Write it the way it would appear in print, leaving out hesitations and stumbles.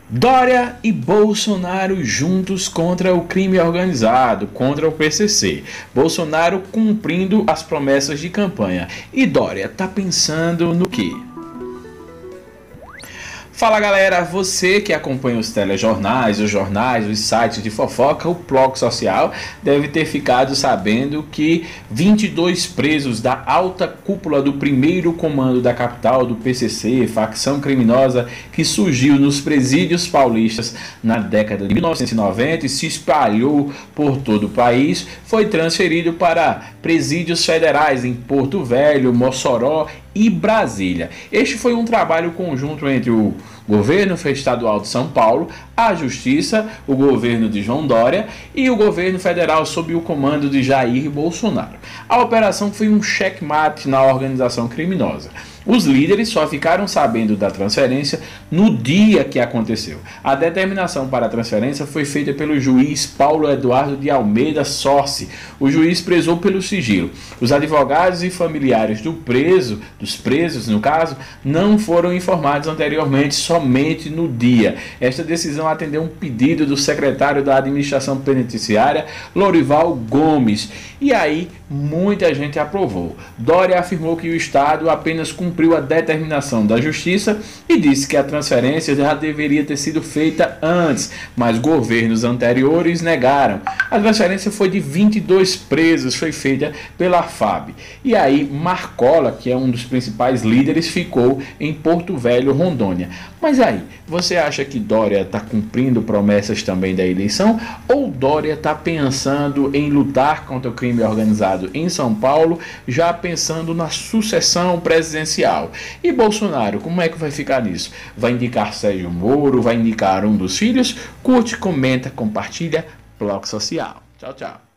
Dória e Bolsonaro juntos contra o crime organizado, contra o PCC. Bolsonaro cumprindo as promessas de campanha. E Dória tá pensando no quê? Fala galera, você que acompanha os telejornais, os jornais, os sites de fofoca, o Bloco Social, deve ter ficado sabendo que 22 presos da alta cúpula do primeiro comando da capital do PCC, facção criminosa que surgiu nos presídios paulistas na década de 1990 e se espalhou por todo o país, foi transferido para presídios federais em Porto Velho, Mossoró e Brasília. Este foi um trabalho conjunto entre o governo estadual de São Paulo, a Justiça, o governo de João Dória e o governo federal sob o comando de Jair Bolsonaro. A operação foi um checkmate na organização criminosa. Os líderes só ficaram sabendo da transferência no dia que aconteceu. A determinação para a transferência foi feita pelo juiz Paulo Eduardo de Almeida Sorce. O juiz prezou pelo sigilo. Os advogados e familiares dos presos, no caso, não foram informados anteriormente, somente no dia. Esta decisão atendeu um pedido do secretário da Administração Penitenciária, Lorival Gomes. E aí, muita gente aprovou. Dória afirmou que o Estado apenas cumpriu a determinação da Justiça e disse que a transferência já deveria ter sido feita antes, mas governos anteriores negaram. A transferência foi de 22 presos, foi feita pela FAB. E aí, Marcola, que é um dos principais líderes, ficou em Porto Velho, Rondônia. Mas aí, você acha que Dória está cumprindo promessas também da eleição? Ou Dória está pensando em lutar contra o crime organizado em São Paulo, já pensando na sucessão presidencial? E Bolsonaro, como é que vai ficar nisso? Vai indicar Sérgio Moro? Vai indicar um dos filhos? Curte, comenta, compartilha. Bloco Social. Tchau, tchau.